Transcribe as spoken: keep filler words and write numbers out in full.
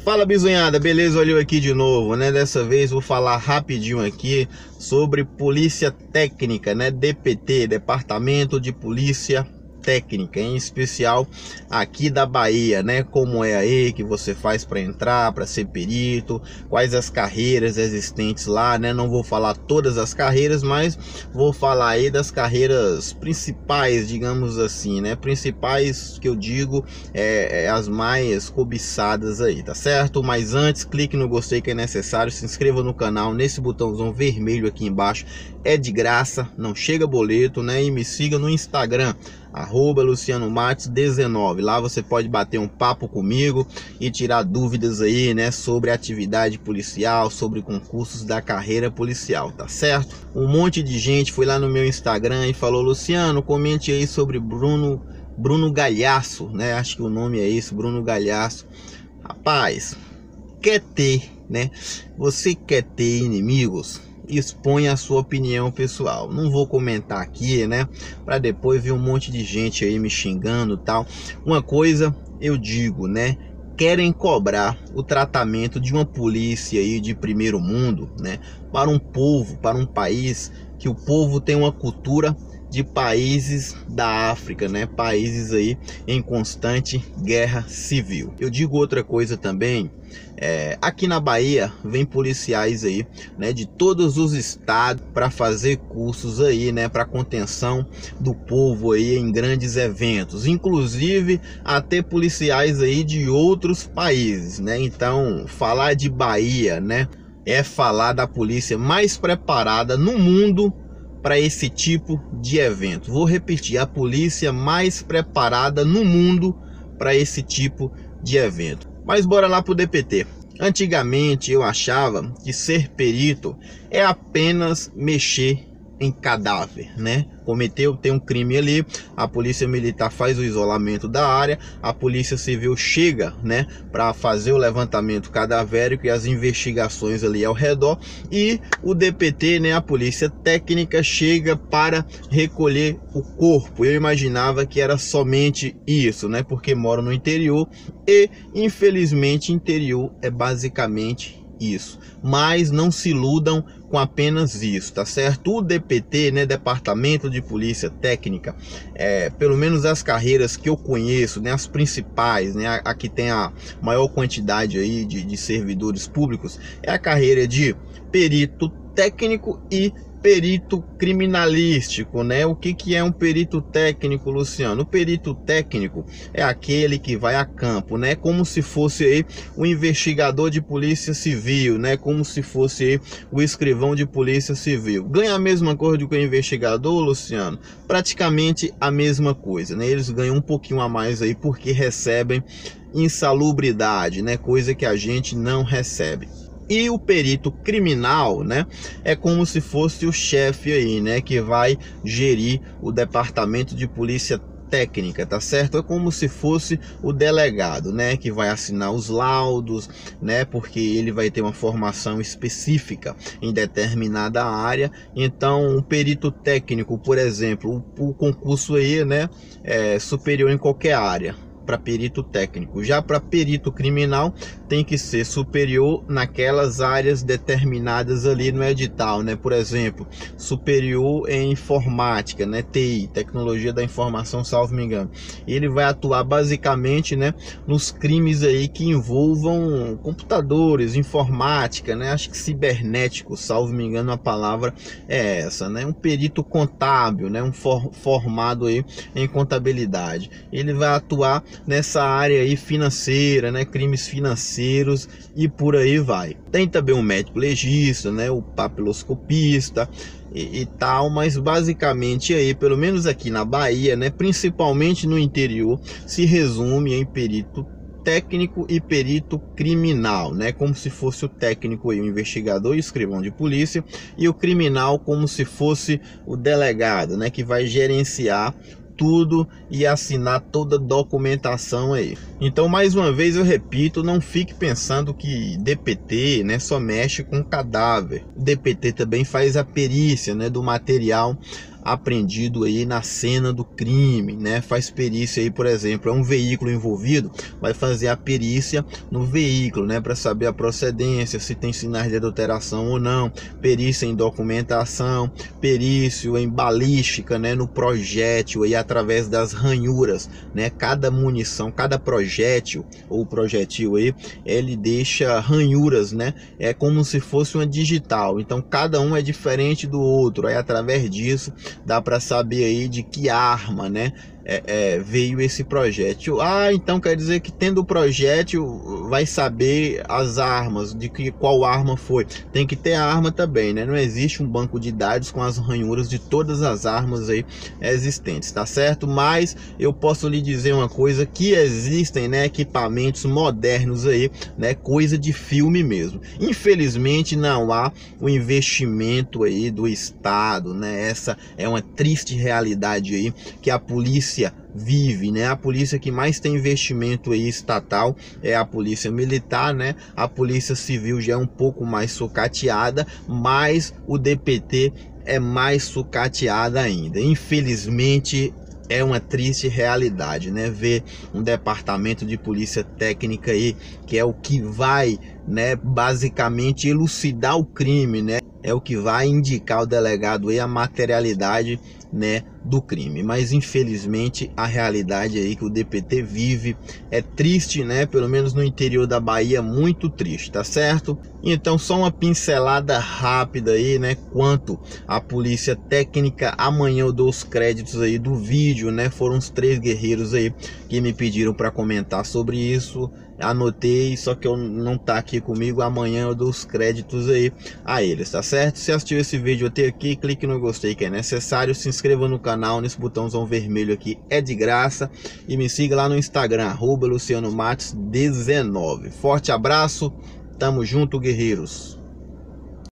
Fala, bizonhada, beleza? Olha eu aqui de novo, né? Dessa vez vou falar rapidinho aqui sobre polícia técnica, né? D P T, Departamento de Polícia Técnica, em especial aqui da Bahia, né? Como é aí que você faz para entrar, para ser perito, quais as carreiras existentes lá, né? Não vou falar todas as carreiras, mas vou falar aí das carreiras principais, digamos assim, né? Principais que eu digo é, é as mais cobiçadas aí, tá certo? Mas antes, clique no gostei que é necessário, se inscreva no canal, nesse botãozão vermelho aqui embaixo, é de graça, não chega boleto, né? E me siga no Instagram, arroba Luciano Matos dezenove. Lá você pode bater um papo comigo e tirar dúvidas aí, né, sobre atividade policial, sobre concursos da carreira policial, tá certo? Um monte de gente foi lá no meu Instagram e falou: Luciano, comente aí sobre Bruno Bruno Galhaço, né? Acho que o nome é isso, Bruno Galhaço. Rapaz, quer ter, né? Você quer ter inimigos? Expõe a sua opinião pessoal. Não vou comentar aqui, né, para depois ver um monte de gente aí me xingando, tal. Uma coisa eu digo, né, querem cobrar o tratamento de uma polícia aí de primeiro mundo, né, para um povo, para um país que o povo tem uma cultura de países da África, né? Países aí em constante guerra civil. Eu digo outra coisa também, é, aqui na Bahia vem policiais aí, né, de todos os estados para fazer cursos aí, né, para contenção do povo aí em grandes eventos, inclusive até policiais aí de outros países, né? Então, falar de Bahia, né, é falar da polícia mais preparada no mundo para esse tipo de evento. Vou repetir, a polícia mais preparada no mundo para esse tipo de evento. Mas bora lá pro D P T. Antigamente eu achava que ser perito é apenas mexer em cadáver, né? Cometeu, tem um crime ali, a polícia militar faz o isolamento da área, a polícia civil chega, né, para fazer o levantamento cadavérico e as investigações ali ao redor, e o D P T, né, a polícia técnica, chega para recolher o corpo. Eu imaginava que era somente isso, né, porque moro no interior e infelizmente interior é basicamente isso, mas não se iludam com apenas isso, tá certo? O D P T, né, Departamento de Polícia Técnica, é, pelo menos as carreiras que eu conheço, né, as principais, né, a, a que tem a maior quantidade aí de, de servidores públicos, é a carreira de perito técnico e perito criminalístico, né? O que que é um perito técnico, Luciano? O perito técnico é aquele que vai a campo, né? Como se fosse aí o investigador de polícia civil, né? Como se fosse aí o escrivão de polícia civil. Ganha a mesma coisa que o investigador, Luciano? Praticamente a mesma coisa, né? Eles ganham um pouquinho a mais aí porque recebem insalubridade, né? Coisa que a gente não recebe. E o perito criminal, né, é como se fosse o chefe aí, né, que vai gerir o departamento de polícia técnica, tá certo? É como se fosse o delegado, né, que vai assinar os laudos, né, porque ele vai ter uma formação específica em determinada área. Então, um perito técnico, por exemplo, o, o concurso aí, né, é superior em qualquer área para perito técnico. Já para perito criminal tem que ser superior naquelas áreas determinadas ali no edital, né? Por exemplo, superior em informática, né? T I, tecnologia da informação, salvo me engano. Ele vai atuar basicamente, né, nos crimes aí que envolvam computadores, informática, né? Acho que cibernético, salvo me engano, a palavra é essa, né? Um perito contábil, né? Um for, formado aí em contabilidade. Ele vai atuar nessa área aí financeira, né, crimes financeiros e por aí vai. Tem também o médico legista, né, o papiloscopista e, e tal, mas basicamente aí, pelo menos aqui na Bahia, né, principalmente no interior, se resume em perito técnico e perito criminal, né, como se fosse o técnico e o investigador e escrivão de polícia, e o criminal como se fosse o delegado, né, que vai gerenciar tudo e assinar toda a documentação aí. Então, mais uma vez eu repito, não fique pensando que D P T, né, só mexe com cadáver. D P T também faz a perícia, né, do material apreendido aí na cena do crime, né? Faz perícia aí, por exemplo, é um veículo envolvido, vai fazer a perícia no veículo, né, para saber a procedência, se tem sinais de adulteração ou não, perícia em documentação, perício em balística, né, no projétil aí através das ranhuras, né? Cada munição, cada projétil ou projetil aí, ele deixa ranhuras, né? É como se fosse uma digital. Então cada um é diferente do outro. Aí através disso dá para saber aí de que arma, né, É, é, veio esse projétil. Ah, então quer dizer que tendo o projétil vai saber as armas, de que qual arma foi. Tem que ter a arma também, né? Não existe um banco de dados com as ranhuras de todas as armas aí existentes, tá certo? Mas eu posso lhe dizer uma coisa, que existem, né, equipamentos modernos aí, né, coisa de filme mesmo. Infelizmente não há o investimento aí do Estado, né? Essa é uma triste realidade aí que a polícia vive, né? A polícia que mais tem investimento aí estatal é a polícia militar, né? A polícia civil já é um pouco mais sucateada, mas o D P T é mais sucateada ainda. Infelizmente é uma triste realidade, né? Ver um departamento de polícia técnica aí, que é o que vai, né, basicamente elucidar o crime, né? É o que vai indicar ao delegado aí a materialidade, né, do crime. Mas infelizmente a realidade aí que o D P T vive é triste, né? Pelo menos no interior da Bahia, muito triste, tá certo? Então só uma pincelada rápida aí, né, quanto a polícia técnica. Amanhã eu dou os créditos aí do vídeo, né? Foram os três guerreiros aí que me pediram para comentar sobre isso. Anotei, só que eu não tá aqui comigo. Amanhã eu dou os créditos aí a eles, tá certo? Se assistiu esse vídeo até aqui, clique no gostei que é necessário, se inscreva no canal, nesse botãozão vermelho aqui é de graça, e me siga lá no Instagram, arroba Luciano Matos dezenove. Forte abraço, tamo junto, guerreiros.